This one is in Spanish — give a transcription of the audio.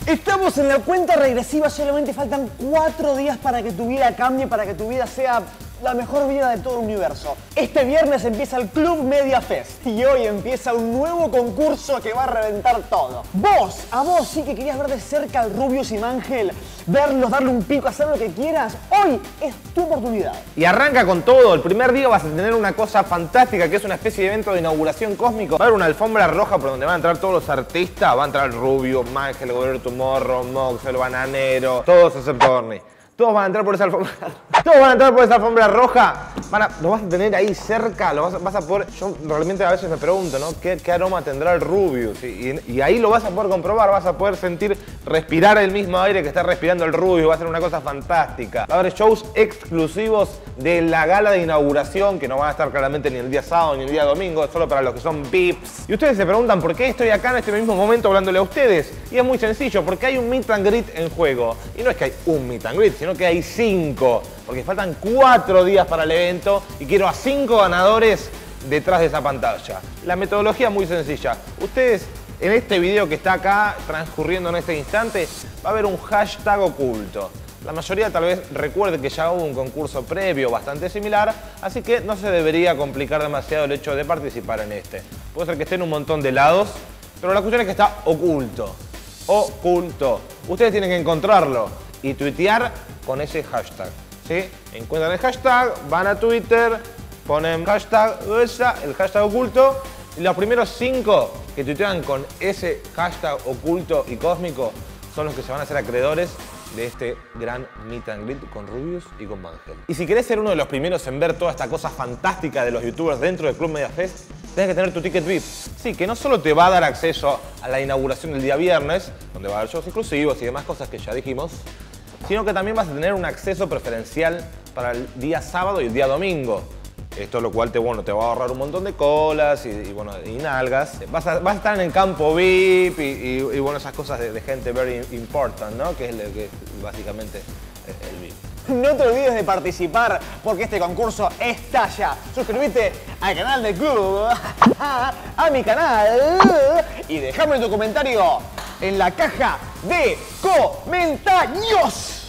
Estamos en la cuenta regresiva, solamente faltan 4 días para que tu vida cambie, para que tu vida sea la mejor vida de todo el universo. Este viernes empieza el Club Media Fest y hoy empieza un nuevo concurso que va a reventar todo. A vos sí que querías ver de cerca al Rubius y Mangel, verlos, darle un pico, hacer lo que quieras, hoy es tu oportunidad. Y arranca con todo. El primer día vas a tener una cosa fantástica que es una especie de evento de inauguración cósmico. Va a haber una alfombra roja por donde van a entrar todos los artistas. Va a entrar Rubius, Mangel, Gobierno Tomorrow, Mox, El Bananero, todos excepto Orni. Todos van a entrar por esa alfombra. Todos van a entrar por esa alfombra roja. Lo vas a tener ahí cerca, vas a poder. Yo realmente a veces me pregunto, ¿no? ¿Qué aroma tendrá el Rubius? Y ahí lo vas a poder comprobar, vas a poder sentir, respirar el mismo aire que está respirando el Rubius. Va a ser una cosa fantástica. Va a haber shows exclusivos de la gala de inauguración, que no van a estar claramente ni el día sábado ni el día domingo, solo para los que son VIPs. Y ustedes se preguntan por qué estoy acá en este mismo momento hablándole a ustedes. Y es muy sencillo, porque hay un meet and greet en juego. Y no es que hay un meet and greet, sino que hay 5, porque faltan 4 días para el evento y quiero a 5 ganadores detrás de esa pantalla. La metodología es muy sencilla. Ustedes, en este video que está acá transcurriendo en este instante, va a haber un hashtag oculto. La mayoría tal vez recuerde que ya hubo un concurso previo bastante similar, así que no se debería complicar demasiado el hecho de participar en este. Puede ser que esté en un montón de lados, pero la cuestión es que está oculto. Oculto. Ustedes tienen que encontrarlo y tuitear con ese hashtag, ¿sí? Encuentran el hashtag, van a Twitter, ponen hashtag el hashtag oculto y los primeros 5 que tuitean con ese hashtag oculto y cósmico son los que se van a hacer acreedores de este gran meet and greet con Rubius y con Mangel. Y si querés ser uno de los primeros en ver toda esta cosa fantástica de los youtubers dentro del Club Media Fest, tenés que tener tu ticket VIP. Sí, que no solo te va a dar acceso a la inauguración del día viernes, donde va a haber shows exclusivos y demás cosas que ya dijimos, sino que también vas a tener un acceso preferencial para el día sábado y el día domingo. Esto lo cual te va a ahorrar un montón de colas y nalgas. Vas a estar en el campo VIP y bueno, esas cosas de gente very important, ¿no? Que es lo que básicamente el VIP. No te olvides de participar porque este concurso estalla. Suscríbete al canal del club, a mi canal y déjame tu comentario en la caja de comentarios.